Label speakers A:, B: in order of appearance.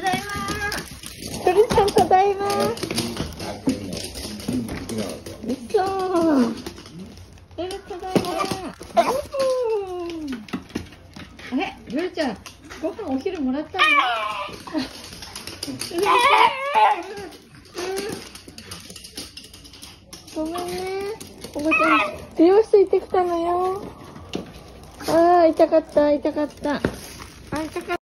A: ただいま。
B: 鳥さんただいま。うそ。ただいま。あれ、ルルちゃん、ご飯お昼もらったの？ごめんね。おばちゃん、美容室行ってきたのよ。ああ、痛かった、痛かった。あ、痛かった。